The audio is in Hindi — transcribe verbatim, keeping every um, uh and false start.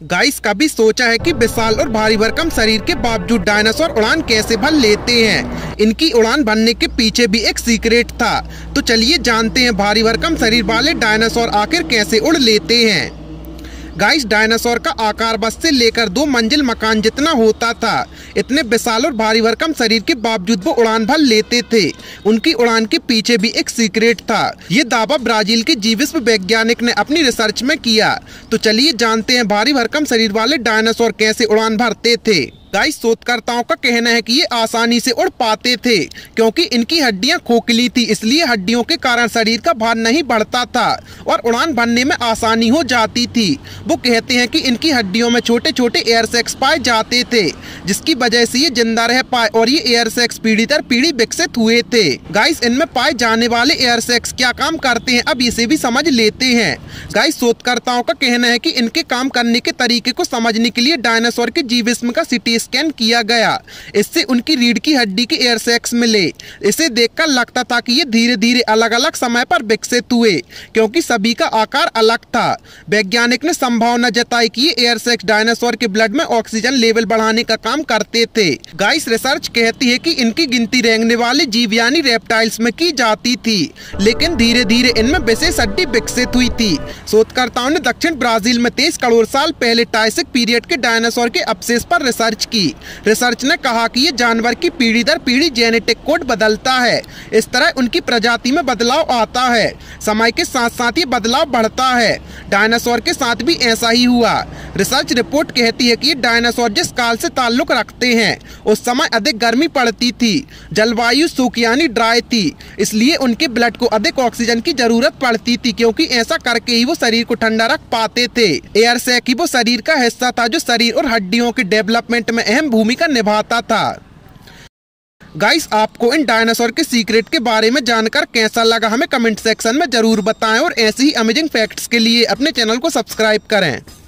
गाइस, कभी सोचा है कि विशाल और भारी भरकम शरीर के बावजूद डायनासोर उड़ान कैसे भर लेते हैं? इनकी उड़ान भरने के पीछे भी एक सीक्रेट था। तो चलिए जानते हैं भारी भरकम शरीर वाले डायनासोर आखिर कैसे उड़ लेते हैं। गाइस, डायनासोर का आकार बस से लेकर दो मंजिल मकान जितना होता था। इतने विशाल और भारी भरकम शरीर के बावजूद वो उड़ान भर लेते थे। उनकी उड़ान के पीछे भी एक सीक्रेट था। ये दावा ब्राजील के जीविस्व वैज्ञानिक ने अपनी रिसर्च में किया। तो चलिए जानते हैं भारी भरकम शरीर वाले डायनासोर कैसे उड़ान भरते थे। गाइस, शोधकर्ताओं का कहना है कि ये आसानी से उड़ पाते थे क्योंकि इनकी हड्डियां खोखली थी, इसलिए हड्डियों के कारण शरीर का भार नहीं बढ़ता था और उड़ान भरने में आसानी हो जाती थी। वो कहते हैं कि इनकी हड्डियों में छोटे छोटे एयर सैक्स पाए जाते थे, जिसकी वजह से ये जिंदा रह पाए और ये एयर सैक्स पीढ़ी दर पीढ़ी विकसित हुए थे। गाइस, इनमें पाए जाने वाले एयर सैक्स क्या काम करते हैं, अब इसे भी समझ लेते हैं। गाइस, शोधकर्ताओं का कहना है कि इनके काम करने के तरीके को समझने के लिए डायनासोर के जीवाश्म का सीटी स्कैन किया गया। इससे उनकी रीढ़ की हड्डी के एयर सैक्स मिले। इसे देखकर लगता था कि ये धीरे धीरे अलग अलग समय पर विकसित हुए क्योंकि सभी का आकार अलग था। वैज्ञानिक ने संभावना जताई कि ये एयर सैक्स डायनासोर के ब्लड में ऑक्सीजन लेवल बढ़ाने का काम करते थे। गाइस, रिसर्च कहती है कि इनकी गिनती रेंगने वाले जीव यानी रेप्टाइल्स में की जाती थी, लेकिन धीरे धीरे इनमें विशेष हड्डी विकसित हुई थी। शोधकर्ताओं ने दक्षिण ब्राजील में तेईस करोड़ साल पहले ट्रायसिक पीरियड के डायनासोर के अवशेष पर रिसर्च की। रिसर्च ने कहा कि ये जानवर की पीढ़ी दर पीढ़ी जेनेटिक कोड बदलता है। इस तरह उनकी प्रजाति में बदलाव आता है। समय के साथ साथ ये बदलाव बढ़ता है। डायनासोर के साथ भी ऐसा ही हुआ। रिसर्च रिपोर्ट कहती है कि ये डायनासोर जिस काल से ताल्लुक रखते हैं उस समय अधिक गर्मी पड़ती थी, जलवायु शुष्क यानी ड्राई थी, इसलिए उनके ब्लड को अधिक ऑक्सीजन की जरूरत पड़ती थी क्योंकि ऐसा करके ही वो शरीर को ठंडा रख पाते थे। एयर सैक ही वो शरीर का हिस्सा था जो शरीर और हड्डियों के डेवलपमेंट में अहम भूमिका निभाता था। गाइस, आपको इन डायनासोर के सीक्रेट के बारे में जानकर कैसा लगा हमें कमेंट सेक्शन में जरूर बताएं और ऐसे ही अमेजिंग फैक्ट्स के लिए अपने चैनल को सब्सक्राइब करें।